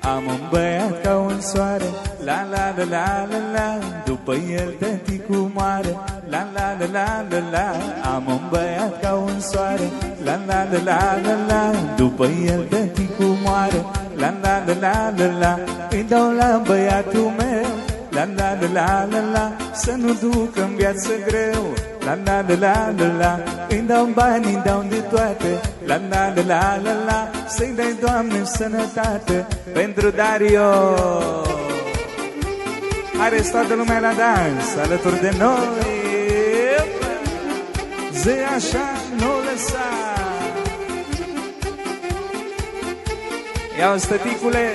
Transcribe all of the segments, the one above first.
Am un băiat ca un soare, la la la la la la, după el tăticul moare, la la la la la la. Am un băiat ca un soare, la la la la la la, după el tăticul moare, la la la la la la. Îi dau la băiatul meu, la la la la la la, să nu ducă în viață greu, la la la la la la. Îi dau bani, îi dau de toate, la la la la la la, să-i dai, Doamne, sănătate pentru Dario. Haideți toată lumea la dans, alături de noi. Zi așa, nu lăsa. Ia-o, stăticule.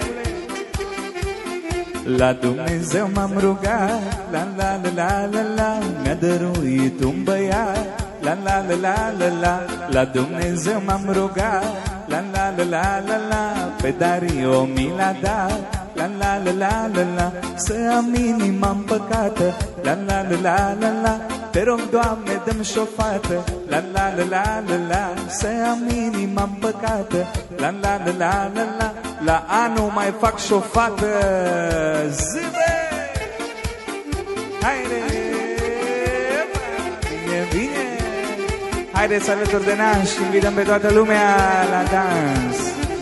La Dumnezeu m-am rugat, la la la la la la, mi-a dăruit un băiat, la la la la la la. La Dumnezeu m-am rugat, la la la la la la, pe Dario mi l-a dat, la la la la la la. Să am inima împăcată, la la la la la la. Te rog, Doamne, dă-mi și o fată, la la la la la la. Să am inima împăcată, la la la la la la. La anul mai fac și o fată. Zâbe! Haide! Bine, bine! Haideți alături de nas și invităm pe toată lumea la dans.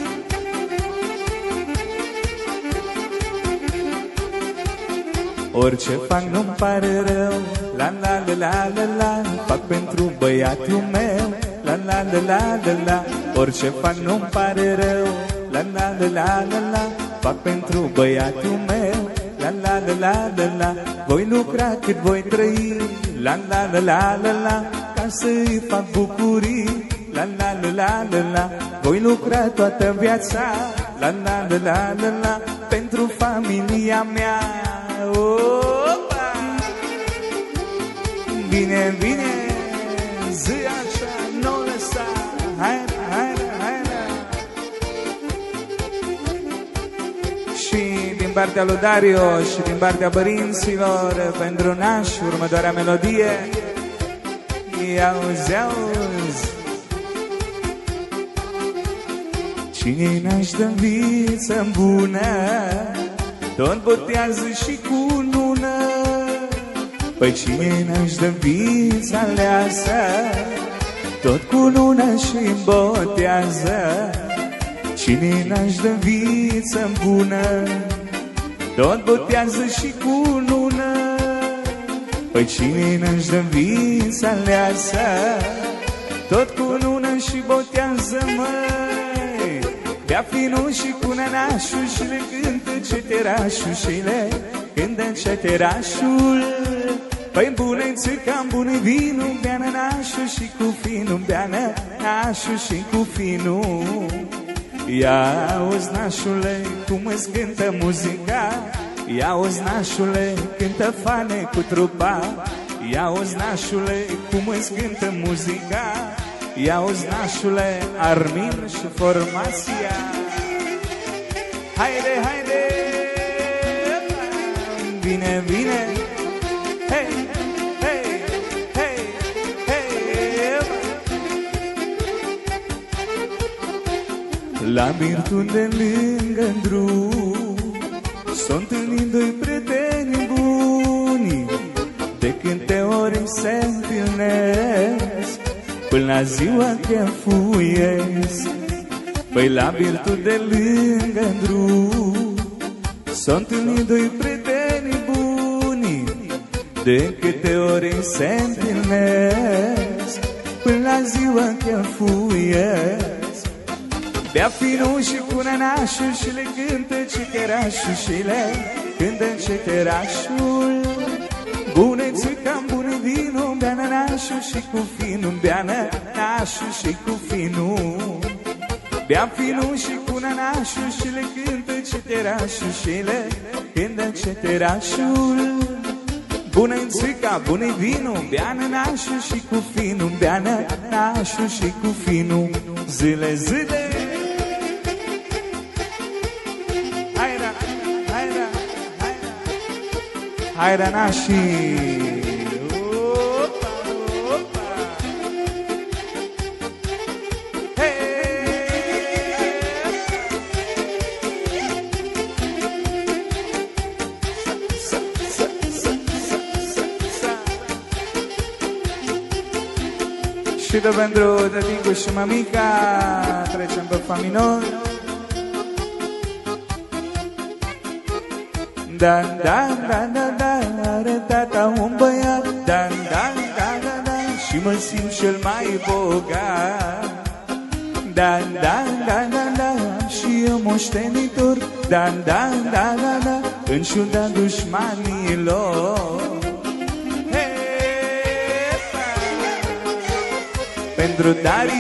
Orice fac nu-mi pare rău, la la la la la la, fac pentru băiatul meu, la la la la la la. Orice fac nu-mi pare rău, la la la la la la, fac pentru băiatul meu, la la la la la la. Voi lucra cât voi trăi, la la la la la la, ca să-i fac bucurii, la la la la la la. Voi lucra toată viața, la la la la la la, pentru familia mea. Opa! Bine, bine, zi așa, nu lăsa, haide, haide, haide. Și din partea lui Dario și din partea părinților, pentru nași, următoarea melodie. Iauzi, auzi. Cine naște în viță bună, tot botează și cu nună. Păi cine naște în viță aleasă, tot cu nună și botează. Cine naște în viță bună, tot botează și cu nună. Păi cine naște în viță aleasă, tot cu nună și botează, măi. Bea finul și cu nănașul și le cântă ceterașul și le cântă ceterașul. Păi bune-ți cam bune vinul, bea nănașul și cu finul, bea nănașul și cu finul. Ia-uzi, nașule, cum îți cântă muzica, ia-uzi, nașule, cântă fane cu trupa. Ia-uzi, nașule, cum îți cântă muzica, ia-uzi, nașule, Armin și formația. Haide, haide, bine, bine, hei, hei, hei, hei. La birtul de lângă drum s-o întâlnit doi prieteni buni, de câte ori se întâlnesc, până la ziua chefuiesc. Păi la birtul de lângă drum s-o întâlnit doi prieteni buni, de câte ori se întâlnesc, până la ziua chefuiesc. Bea finul și cu nănașul și le cântă ceterașul și le cântă ceterașul. Bune-ți cam bune vinul, bea nănașul și cu finul, bea nănașul și cu finul. Bea finul și cu nănașul și le cântă ceterașul și le cântă ceterașul. Bună-ți ca bune vinul, bea nănașul și cu finul, bea nănașul și cu finul. Zile, zile. Haida, haida, haida. Haida, nașii. Opa, opa. Hey. Și de pentru tăticu și mămica. Trecem pe fa minor. Da, da, da, da, da, are tata un băiat. Da, da, da, da, da, și mă simt cel mai bogat. Da, da, da, da, da, și eu moștenitor. Da, da, da, da, da, în ciuda dușmanilor. Pentru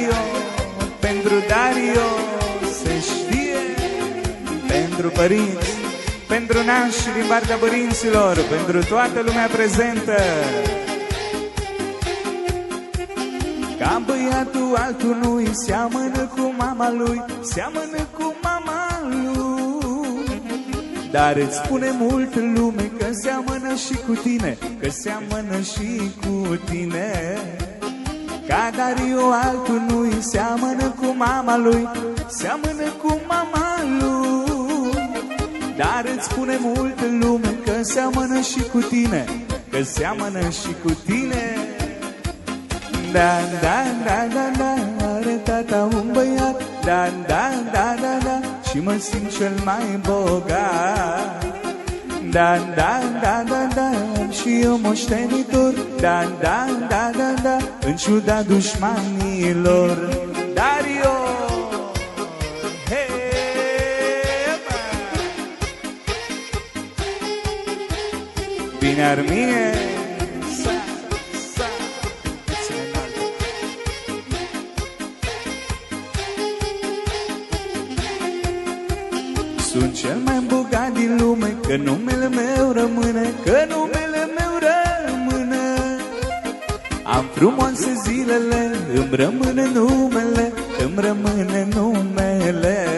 Dario, se știe. Pentru părinți, pentru nași din partea părinților, pentru toată lumea prezentă. Ca băiatul altul nu-i seamănă cu mama lui, seamănă cu mama lui. Dar îți spune multă lume că seamănă și cu tine, că seamănă și cu tine. Ca Dario altul nu-i seamănă cu mama lui, seamănă cu mama lui. Dar îți spune multă lume că seamănă și cu tine, că seamănă și cu tine. Da, da, da, da, da, are tata un băiat. Da, da, da, da, da, și mă simt cel mai bogat. Da, da, da, da, da, și eu moștenitor. Da, da, da, da, da, în ciuda dușmanilor. Dario, hey, bine ar mie. Sunt cel mai bogat din lume, că numele meu rămâne, că numele meu rămâne. Am frumoase zilele, îmi rămâne numele, îmi rămâne numele.